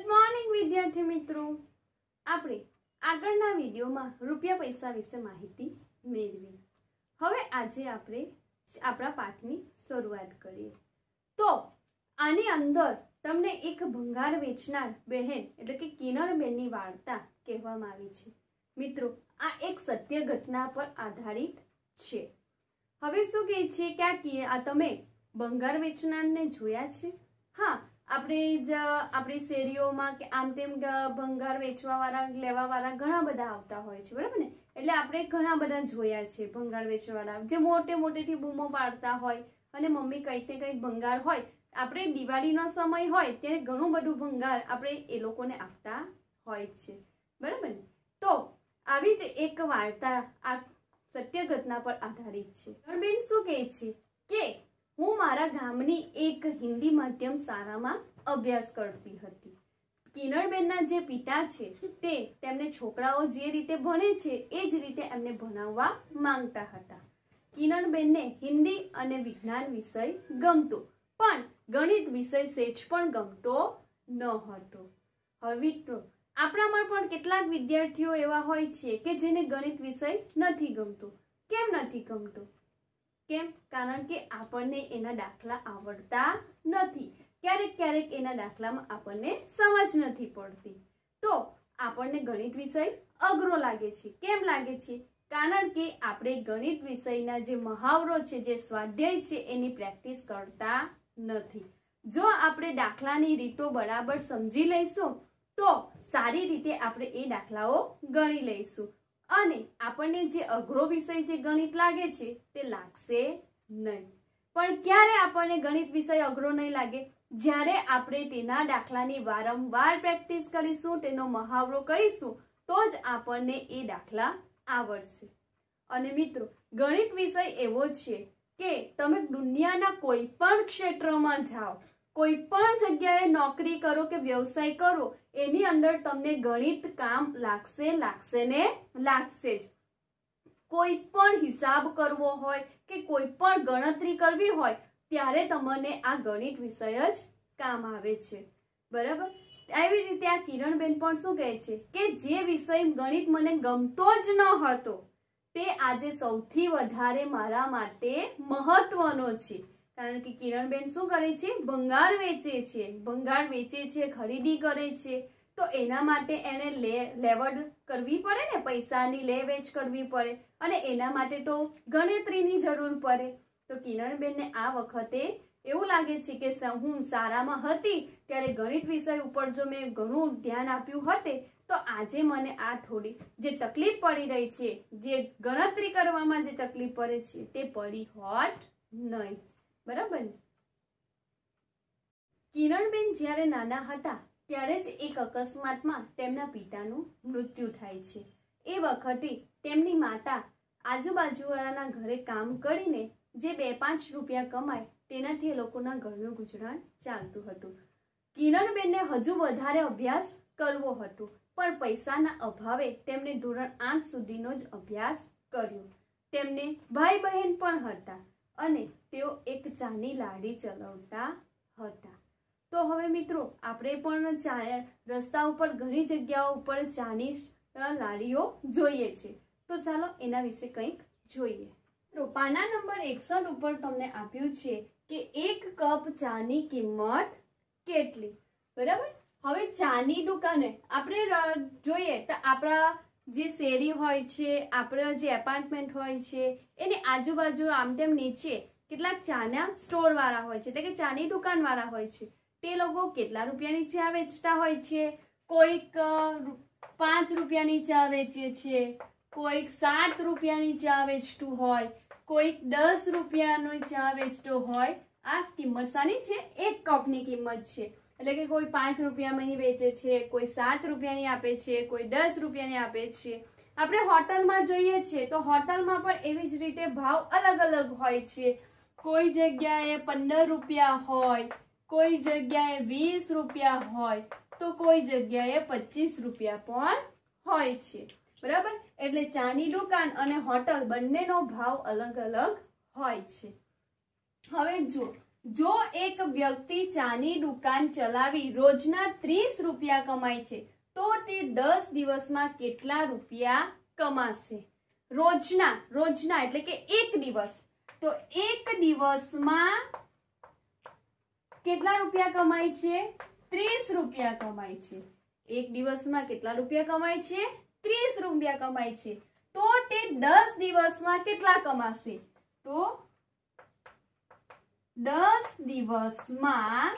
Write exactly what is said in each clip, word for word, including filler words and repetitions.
Good morning વિદ્યાર્થી મિત્રો, આપણે આગળના વિડીયોમાં રૂપિયા પૈસા વિશે માહિતી મેળવી. હવે આજે આપણે આપણા પાઠની શરૂઆત કરીએ. તો આની અંદર તમને એક ભંગાર વેચનાર બહેન એટલે કે કિનરબેનની વાર્તા કહેવામાં આવી છે. મિત્રો, આ એક સત્ય ઘટના પર આધારિત છે. હવે શું કહે છે કે આ તમે ભંગાર વેચનારને જોયા છે? હા, આપણે જ આપણી શેરીઓમાં કે આમ તેમ ભંગાર વેચવા વાળા લેવા વાળા ઘણા બધા આવતા હોય છે, બરાબર ને? એટલે આપણે ઘણા બધા જોયા છે ભંગાર વેચવા વાળા, જે મોટે મોટેથી બૂમો પાડતા હોય અને મમ્મી કંઈક ને કંઈક ભંગાર હોય. આપણે દિવાળીનો સમય હોય ત્યારે ઘણું બધું ભંગાર આપણે એ લોકોને આપતા હોય છે, બરાબર ને? તો આવી જ એક વાર્તા આ સત્ય ઘટના પર આધારિત છે. બેન શું કહે છે કે હું મારા ગામની એક હિન્દી માધ્યમ શાળામાં અભ્યાસ કરતી હતી. કિનરબેનના જે પિતા છે તે તેમને છોકરાઓ જે રીતે ભણે છે એ જ રીતે એમને ભણાવવા માંગતા હતા. કિનરબેનને હિન્દી અને વિજ્ઞાન વિષય ગમતો, પણ ગણિત વિષય સહેજ પણ ગમતો ન હતો. હવે મિત્રો, આપણામાં પણ કેટલાક વિદ્યાર્થીઓ એવા હોય છે કે જેને ગણિત વિષય નથી ગમતો. કેમ નથી ગમતો? કેમ? કારણ કે આપણને એના દાખલા આવડતા નથી. ક્યારેક ક્યારેક એના દાખલામાં આપણને સમજ નથી પડતી. તો આપણને ગણિત વિષય અઘરો લાગે છે. કેમ લાગે છે? કારણ કે આપણે ગણિત વિષયના જે મહાવરો છે, જે સ્વાધ્યાય છે, એની પ્રેક્ટિસ કરતા નથી. જો આપણે દાખલાની રીતો બરાબર સમજી લઈશું તો સારી રીતે આપણે એ દાખલાઓ ગણી લઈશું અને આપણને જે અઘરો વિષય જે ગણિત લાગે છે તે લાગશે નહીં. પણ ક્યારે આપણને ગણિત વિષય અઘરો નહીં લાગે? જ્યારે આપણે તેના દાખલાની વારંવાર પ્રેક્ટિસ કરીશું, તેનો મહાવરો કરીશું, તો જ આપણને એ દાખલા આવડશે. અને મિત્રો, ગણિત વિષય એવો છે કે તમે દુનિયાના કોઈ પણ ક્ષેત્રમાં જાઓ, કોઈ પણ જગ્યાએ નોકરી કરો કે વ્યવસાય કરો, એની અંદર તમને ગણિત કામ લાગશે લાગશે ને લાગશે જ. કોઈ પણ હિસાબ કરવો હોય કે કોઈ પણ ગણતરી કરવી હોય ત્યારે તમને આ ગણિત વિષય જ કામ આવે છે, બરાબર? આવી રીતે આ કિરણબેન પણ શું કહે છે કે જે વિષય ગણિત મને ગમતો જ ન હતો તે આજે સૌથી વધારે મારા માટે મહત્વનો છે. કારણ કે કિરણબેન શું કરે છે? ભંગાર વેચે છે. ભંગાર વેચે છે, ખરીદી કરે છે. તો એના માટે એને લે લેવડ કરવી પડે ને, પૈસાની લે વેચ કરવી પડે અને એના માટે તો ગણતરીની જરૂર પડે. તો કિરણબેનને આ વખતે એવું લાગે છે કે હું શાળામાં હતી ત્યારે ગણિત વિષય ઉપર જો મેં ઘણું ધ્યાન આપ્યું હોતે તો આજે મને આ થોડી જે તકલીફ પડી રહી છે, જે ગણતરી કરવામાં જે તકલીફ પડે છે તે પડી હોત નહીં, બરાબર ને? કિરણબેન જ્યારે નાના હતા ત્યારે જ એક અકસ્માતમાં તેમના પિતાનું મૃત્યુ થાય છે. એ વખતે તેમની માતા આજુબાજુવાળાના ઘરે કામ કરીને જે બે પાંચ રૂપિયા કમાય તેનાથી એ લોકોના ઘરનું ગુજરાન ચાલતું હતું. કિરણબેનને હજુ વધારે અભ્યાસ કરવો હતો, પણ પૈસાના અભાવે તેમણે ધોરણ આઠ સુધીનો જ અભ્યાસ કર્યો. તેમને ભાઈ બહેન પણ હતા અને તેઓ એક ચાની લારી ચલાવતા હતા. તો હવે મિત્રો, આપણે પણ ચા રસ્તા ઉપર ઘણી જગ્યાઓ ઉપર ચાની લારીઓ જોઈએ છે. તો ચાલો એના વિશે કંઈક જોઈએ. પાના નંબર એકસઠ ઉપર તમને આપ્યું છે કે એક કપ ચાની કિંમત કેટલી, બરાબર? હવે ચાની દુકાને આપણે જોઈએ તો આપણા જે શેરી હોય છે, આપણા જે એપાર્ટમેન્ટ હોય છે, એની આજુબાજુ આમ તેમ નીચે કેટલાક ચાના સ્ટોર વાળા હોય છે, એટલે કે ચાની દુકાન વાળા હોય છે. તે લોકો કેટલા રૂપિયાની ચા વેચતા હોય છે? કોઈક પાંચ રૂપિયાની ચા વેચે છે, કોઈક સાત રૂપિયાની ચા વેચતું હોય, કોઈક દસ રૂપિયાની ચા વેચતો હોય. આ કિંમત શાની છે? એક કપની કિંમત છે. એટલે કે કોઈ પાંચ રૂપિયાની વેચે છે, કોઈ સાત રૂપિયાની આપે છે, કોઈ દસ રૂપિયાની આપે છે. આપણે હોટલમાં જોઈએ છીએ તો હોટલમાં પણ એવી જ રીતે ભાવ અલગ અલગ હોય છે. કોઈ જગ્યાએ પંદર રૂપિયા હોય, કોઈ જગ્યાએ વીસ રૂપિયા હોય, તો કોઈ જગ્યાએ પચીસ રૂપિયા પણ હોય છે, બરાબર? એટલે ચાની દુકાન અને હોટલ બંનેનો ભાવ અલગ અલગ હોય છે. હવે જો જો એક વ્યક્તિ ચાની દુકાન ચલાવી રોજના ત્રીસ રૂપિયા કમાય છે તો તે દસ દિવસમાં કેટલા રૂપિયા કમાશે? રોજના રોજના એટલે કે એક દિવસ, તો એક દિવસમાં કેટલા રૂપિયા કમાય છે? ત્રીસ રૂપિયા કમાય છે. એક દિવસમાં કેટલા રૂપિયા કમાય છે? ત્રીસ રૂપિયા કમાય છે. તો તે દસ દિવસમાં કેટલા કમાશે? તો દસ દિવસમાં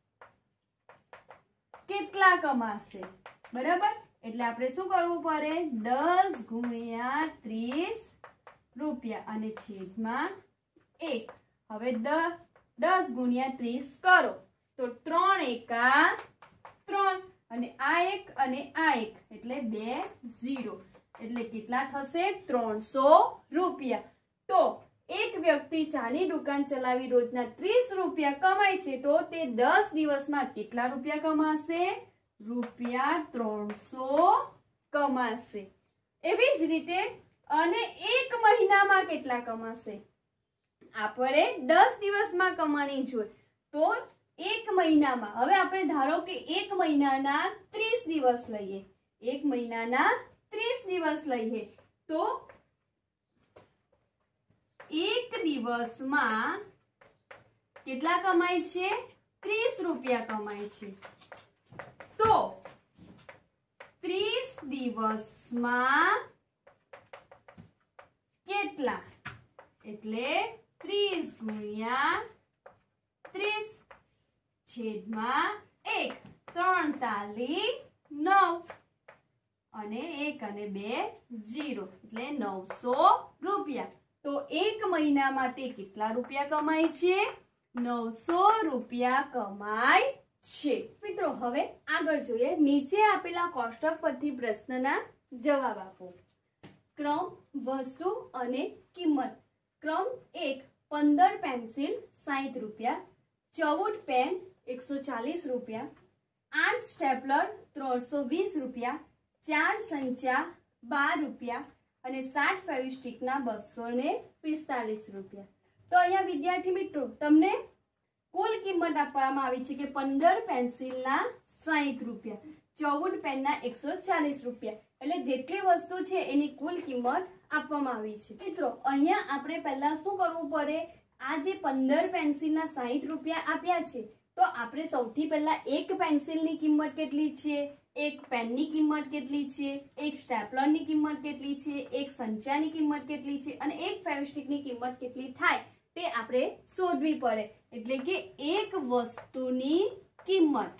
કેટલા કમાશે? બરાબર, એટલે આપણે શું કરવું પડે? દસ ગુણ્યા ત્રીસ રૂપિયા અને છેદમાં એક. હવે દસ દસ ગુણ્યા ત્રીસ કરો તો ત્રણ એકા ત્રણ અને આ એક અને આ એક એટલે બે ઝીરો એટલે કેટલા થશે? ત્રણસો રૂપિયા. તો એક વ્યક્તિ ચાની દુકાન ચલાવી રોજના ત્રીસ રૂપિયા કમાય છે તો તે દસ દિવસમાં કેટલા રૂપિયા કમાશે? રૂપિયા ત્રણસો કમાશે. એવી જ રીતે અને એક મહિનામાં કેટલા કમાશે? આપણે દસ દિવસમાં કમાણી જોઈએ તો એક મહિનામાં, હવે આપણે ધારો કે એક મહિનાના ત્રીસ દિવસ લઈએ, એક મહિનાના ત્રીસ દિવસ લઈએ તો એક દિવસમાં કેટલા કમાય છે? ત્રીસ રૂપિયા કમાય છે. તો ત્રીસ દિવસમાં કેટલા? એટલે ત્રીસ ગુણ્યા ત્રીસ છેદમાં એક. ત્રણ તાલી નવ અને એક અને બે ઝીરો એટલે નવસો રૂપિયા. તો એક મહિના માટે કેટલા રૂપિયા કમાય છે? નવસો રૂપિયા કમાય છે. મિત્રો હવે આગળ જોઈએ. નીચે આપેલા કોષ્ટક પરથી પ્રશ્નના જવાબ આપો. ક્રમ, વસ્તુ અને કિંમત. ક્રમ એક, પંદર પેન્સિલ સાઠ રૂપિયા, ચૌદ પેન એકસો ચાલીસ રૂપિયા, આઠ સ્ટેપલર ત્રણસો વીસ રૂપિયા, ચાર સંચા બાર રૂપિયા અને સાત ફેવિસ્ટિકના બસો ને પિસ્તાલીસ રૂપિયા. તો અહીંયા વિદ્યાર્થી મિત્રો તમને કુલ કિંમત આપવામાં આવી છે કે પંદર પેન્સિલના સાઠ રૂપિયા, ચૌદ પેનના એકસો ચાલીસ રૂપિયા, એટલે જેટલી વસ્તુ છે એની કુલ કિંમત આપવામાં આવી છે. મિત્રો અહીંયા આપણે પહેલા શું કરવું પડે? આ જે પંદર પેન્સિલના સાઠ રૂપિયા આપ્યા છે તો આપણે સૌથી પહેલા એક પેન્સિલની કિંમત કેટલી છે, એક પેનની કિંમત કેટલી છે, એક સ્ટેપલરની કિંમત કેટલી છે, એક સંચાની કિંમત કેટલી છે અને એક ફેવિસ્ટિકની કિંમત કેટલી થાય તે આપણે શોધવી પડે. એટલે કે એક વસ્તુની કિંમત,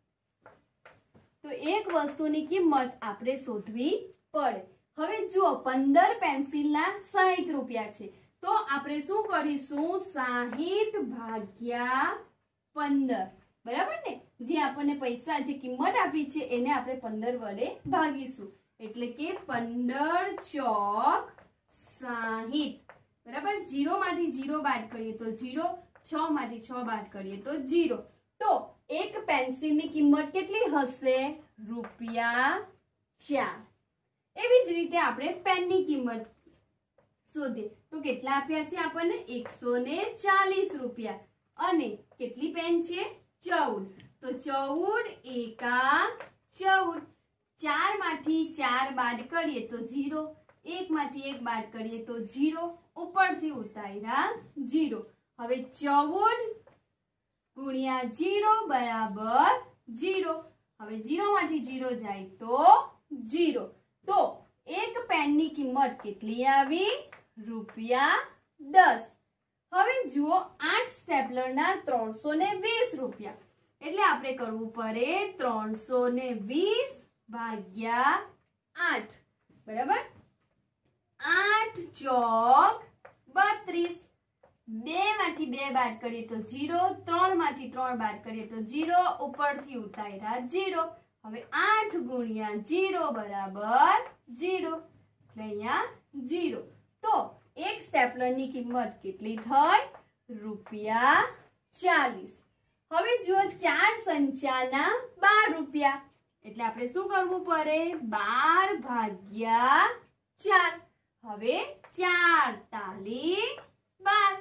તો એક વસ્તુની કિંમત આપણે શોધવી પડે. હવે જુઓ પંદર પેન્સિલના સાઠ રૂપિયા છે તો આપણે શું કરીશું? સાઠ ભાગ્યા પંદર, બરાબર ને? જે આપણને પૈસા જે કિંમત આપી છે એને આપણે પંદર વડે ભાગીશું એટલે કે પંદર ચોક સાઠ, બરાબર? જીરો માંથી જીરો બાદ કરીએ તો જીરો, છ માંથી છ બાદ કરીએ તો જીરો. તો એક પેન્સિલની કિંમત કેટલી હશે? રૂપિયા ચાર. એવી જ રીતે આપણે પેનની કિંમત શોધીએ તો કેટલા આપ્યા છે આપણને? એકસો ને ચાલીસ રૂપિયા અને કેટલી પેન છે? ચૌદ. તો ચૌદ એકા ચૌદ. ચાર માંથી ચાર બાદ કરીએ તો જીરો, એક માંથી એક બાદ કરીએ તો જીરો, ઉપરથી ઉતાર્યા જીરો. હવે ચૌદ ગુણ્યા જીરો બરાબર જીરો. હવે જીરો માંથી જીરો જાય તો જીરો. તો એક પેનની કિંમત કેટલી આવી? રૂપિયા દસ. હવે જુઓ આઠ સ્ટેપલરના ત્રણસો ને વીસ રૂપિયા એટલે આપણે કરવું પડે ત્રણસો ને વીસ ભાગ્યા આઠ, બરાબર? આઠ ચોક બત્રીસ. બે માંથી બે બાદ કરીએ તો જીરો, ત્રણ માંથી ત્રણ બાદ કરીએ તો જીરો, ઉપરથી ઉતાર્યા જીરો. હવે આઠ ગુણ્યા જીરો બરાબર જીરો એટલે અહીંયા જીરો. તો એક સ્ટેપલરની કિંમત કેટલી થઈ? રૂપિયા ચાલીસ. હવે જો ચાર સંચાના બાર રૂપિયા એટલે આપણે શું કરવું પડે? બાર ભાગ્યા ચાર. હવે ચાર તાલી બાર.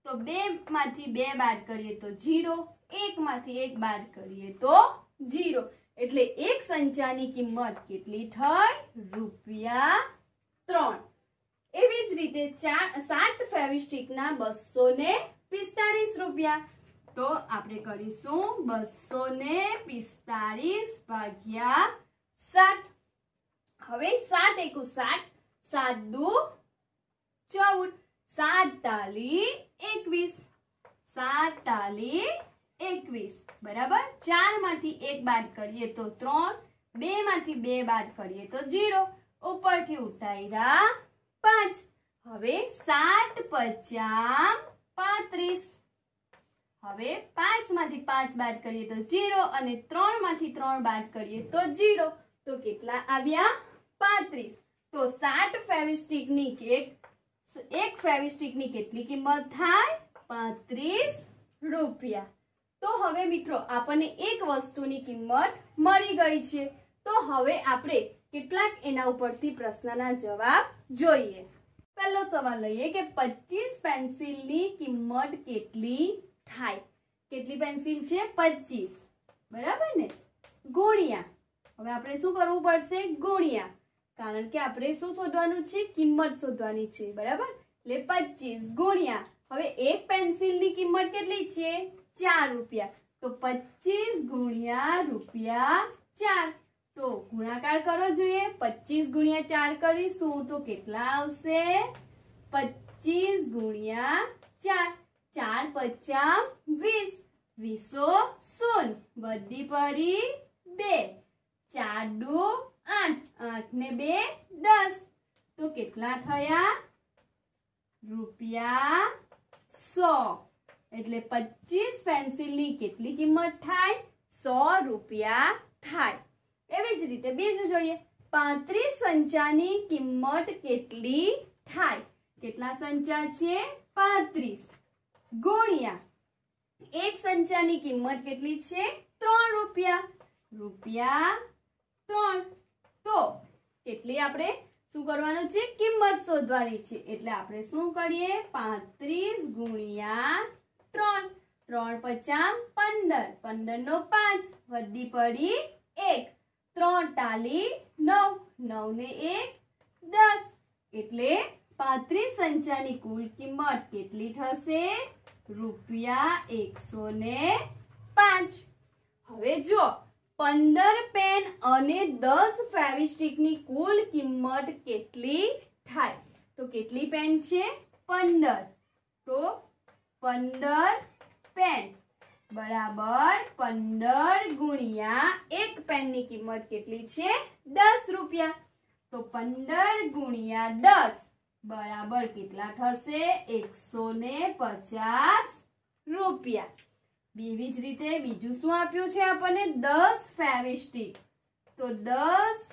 તો બે માંથી બે બાદ કરીએ તો જીરો, એક માંથી એક બાદ કરીએ તો જીરો, એટલે એક સંચાની કિંમત કેટલી થઈ? રૂપિયા ત્રણ. એવી જ રીતે ચાર સાત ફેવિસ્ટિકના બસો ને પિસ્તાળીસ રૂપિયા. તો આપણે કરીશું બસો ને પિસ્તાળીસ ભાગ્યા સાત. હવે સાત એકુ સાત, સાત દુ ચૌદ, સાત તાલી એકવીસ, સાત તાલી એકવીસ બરાબર. ચાર માંથી એક બાદ કરીએ તો ત્રણ, બે માંથી બે બાદ કરીએ તો જીરો, ઉપરથી ઉતાર્યા પાંચ. હવે સાત પચાસ પાંત્રીસ. હવે પાંચ માંથી પાંચ બાદ કરીએ તો જીરો અને ત્રણ માંથી ત્રણ બાદ કરીએ તો જીરો, તો કેટલા આવ્યા? પાંત્રીસ. તો સાત ફેવિસ્ટિકની એક એક ફેવિસ્ટિકની કેટલી કિંમત થાય? પાંત્રીસ રૂપિયા. તો હવે મિત્રો આપણને એક વસ્તુની કિંમત મળી ગઈ છે. તો હવે આપણે કેટલાક એના ઉપરથી પ્રશ્નના જવાબ જોઈએ. પહેલો સવાલ લઈએ કે પચીસ પેન્સિલની કિંમત કેટલી થાય? કેટલી પેન્સિલ છે? પચીસ બરાબર ને, ગુણ્યા. હવે આપણે શું કરવું પડશે? ગુણ્યા, કારણ કે આપણે શું શોધવાનું છે? કિંમત શોધવાની છે બરાબર. એટલે પચીસ ગુણ્યા, હવે એક પેન્સિલની કિંમત કેટલી છે? ચાર રૂપિયા. તો પચીસ ગુણ્યા રૂપિયા ચાર. તો ગુણાકાર કરો જોઈએ. પચીસ ગુણ્યા ચાર કરીશું તો કેટલા આવશે? પચીસ ગુણ્યા ચાર, ચાર પચાસ વીસ, વીસો શૂન્ય, વધી પડી બે, ચાર દુ આઠ, આઠ ને બે દસ. તો કેટલા થયા? રૂપિયા સો. એટલે પચીસ પેન્સિલની કેટલી કિંમત થાય? સો રૂપિયા થાય. એવી જ રીતે બીજું જોઈએ. પાંત્રીસ સંચાની કિંમત કેટલી થાય? કેટલા સંચા છે? પાંત્રીસ. ગુણ્યા એક સંચાની કિંમત કેટલી છે? ત્રણ રૂપિયા. રૂપિયા ત્રણ. તો કેટલી આપણે શું કરવાનું છે? કિંમત શોધવાની છે. એટલે આપણે શું કરીએ? પાંત્રીસ ગુણ્યા ત્રણ, ત્રણ પચાસ પંદર, પંદર નો પાંચ, વધી પડી એક, ત્રણ તાલી નવ, નવ ને એક દસ. એટલે પાંત્રીસ સંચાની કુલ કિંમત કેટલી થશે? રૂપિયા એકસો ને પાંચ. હવે જો પંદર પેન અને દસ ફેવિસ્ટિકની કુલ કિંમત કેટલી થાય? તો કેટલી પેન છે? પંદર. તો પંદર પેન બરાબર પંદર ગુણ્યા એક પેનની કિંમત કેટલી છે? દસ રૂપિયા. તો પંદર ગુણ્યા દસ બરાબર કેટલા થશે? એકસો ને પચાસ રૂપિયા. એવી જ રીતે બીજું શું આપ્યું છે આપણને? દસ ફેવિસ્ટિક. તો દસ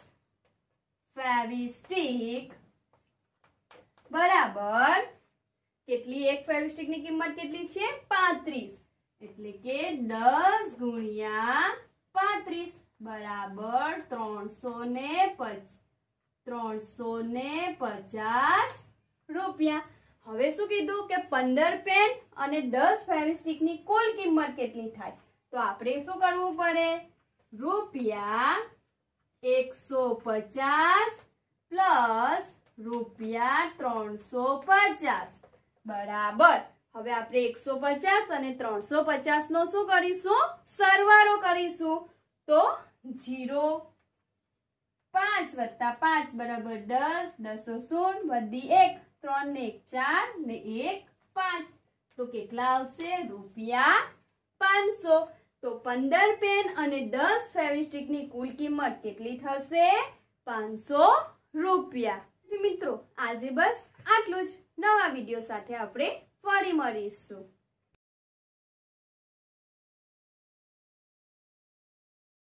ફેવિસ્ટિક બરાબર કેટલી? એક ફેવિસ્ટિક ની કિંમત કેટલી છે? પાંત્રીસ. એટલે કે દસ ગુણ્યા પાંત્રીસ બરાબર ત્રણસો ને પચાસ ત્રણસો ને પચાસ રૂપિયા. હવે શું કીધું કે પંદર પેન અને દસ ફેવિસ્ટિક ની કુલ કિંમત કેટલી થાય? તો આપણે શું કરવું પડે? રૂપિયા એકસો પચાસ પ્લસ રૂપિયા ત્રણસો પચાસ બરાબર. હવે આપણે એકસો પચાસ અને ત્રણસો પચાસ નો શું કરીશું? સરવાળો કરીશું. તો જીરો, પાંચ વત્તા પાંચ બરાબર દસ, દસો શૂન્ય, વધી એક, ત્રણ ને એક ચાર ને એક પાંચ. તો કેટલા આવશે? રૂપિયા પાંચસો. તો પંદર પેન અને દસ ફેવિસ્ટિક ની કુલ કિંમત કેટલી થશે? પાંચસો રૂપિયા. મિત્રો આજે બસ આટલું જ. નવા વિડીયો સાથે આપણે ફરી મળીશું.